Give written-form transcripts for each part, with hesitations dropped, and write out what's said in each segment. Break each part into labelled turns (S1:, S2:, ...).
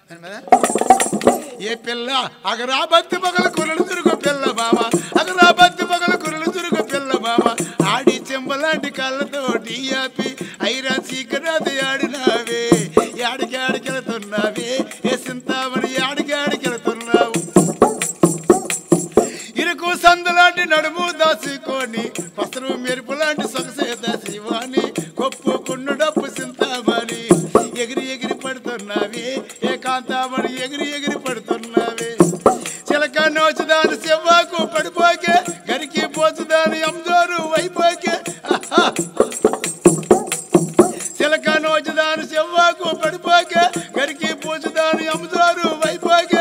S1: ఏ పిల్ల అగరాబత్తి పగలు కురలు చురుకు పిల్ల మామ అగరాబత్తి పగలు కురలు చురుకు పిల్ల మామ ఆడి చెంబలాంటి కళ్ళతోటి ఆపి ఐరా చీకరాది ఆడినావే యాడికెళ్తున్నావే ఏ సింతామణి యాడికెళ్తున్నావు ఇరుకు సందులాంటి నడుము దాచుకొని పసరు మెరుపు లాంటి సొగసే దాసివాణి కొప్పు కుండు డప్పు సింతామణి ఎగిరి ఎగిరి పడుతున్నావే ఏకాంతామణి ఎగిరి ఎగిరి పడుతున్నావే చిలక నోచుదాని సెవ్వాకు పడిపోకే గరికి పోచుదాని అంజోరు వైపోకే చిలక నోచుదాని సెవ్వాకు పడిపోకే గరికి పోచుదాని అంజోరు వైపోకే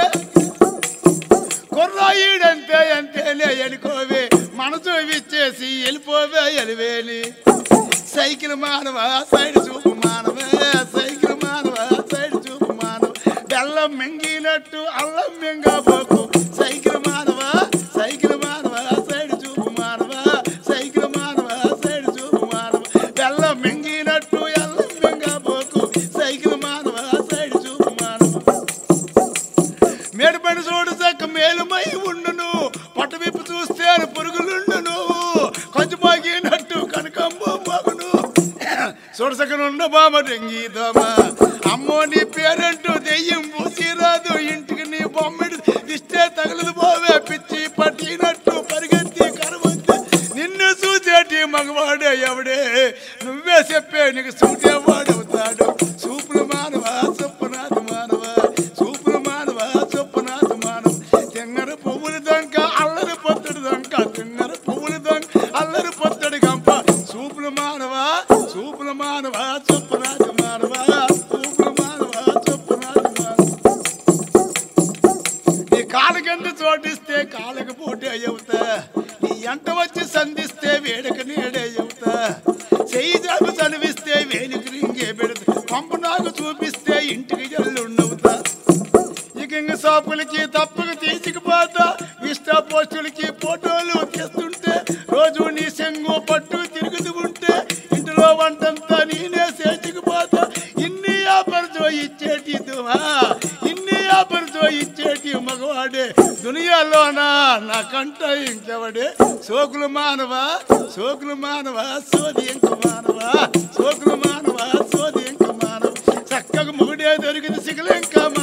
S1: కుర్రాయిడంతే అంతేలే అనుకోవే మనసు విచ్చేసి వెళ్ళిపోవే ఎలివేలి సైకిల్ మానవ సైడ్ చూపు మానవే సైకిల్ మానవ సైడ్ చూపు మానవ బెల్లం మింగినట్టు అల్లం మింగబోకు సైకిల్ మానవ సైడ్ చూపు మానవ సైకిల్ మానవ సైడ్ చూపు మానవ బెల్లం మింగినట్టు అల్లం మింగబోకు సైకిల్ మానవ సైడ్ చూపు మానవ మేడుపడి చూడు చక్క మేలుమై ఉండును పట్టు విప్పు చూస్తే పురుగులుండును కొంచెం మాగినట్టు కనకంబో మగును చూడసకనుండ బామ డెంగి దోమ అమ్మో నీ పేరంటూ దెయ్యం పూసిరాదు ఇంటికి నీ బొమ్మిడి ఇస్తే తగలదు పోవే పిచ్చి పట్టినట్టు పరిగెత్తి కరవద్దు నిన్ను చూసేటి మగవాడే ఎవడే నువ్వే చెప్పే నీకు చూసేవాడవుతాడు చూపులు మానవ చొప్పునాథ మానవ చూపులు మానవ చొప్పునాథ మానవ తెంగర పువ్వులు దొంక అల్లరి పొత్తుడు దొంక తెంగర పువ్వులు దొంక అల్లరి పొత్తుడు గంప చూపులు మానవ చొప్పునాథ మానవ చూపులు మానవ చొప్పునాథ మానవ నీ కాళ్ళకెందు చోటిస్తే కాళ్ళకు పోటీ అయ్యవుతా నీ ఎంట వచ్చి సంధిస్తే వేడక నీడే అవుతా చెయ్యి జాబు చదివిస్తే వేలికి రింగే పెడతా పంపు నాకు చూపిస్తే ఇంటికి జల్లుండవుతా ఇక షాపులకి తప్పక తీసుకుపోతా ఇష్ట పోస్టులకి ఫోటోలు తీస్తుంటే రోజు నీ సెంగు పట్టు తిరుగుతూ ఉంటే ఇంటిలో వంటంతా నేనే చేర్చుకుపోతా ఇన్ని ఆపరిచో ఇచ్చేటి ఇన్ని ఆపరిచో ఇచ్చేటి మగవాడే దునియాలోనా నాకంట ఇంకెవడే సోకులు మానవ సోది ఇంక మానవ సోకులు మానవ సోది ఇంక మానవ చక్కగా మొగుడే దొరికింది సిగలింక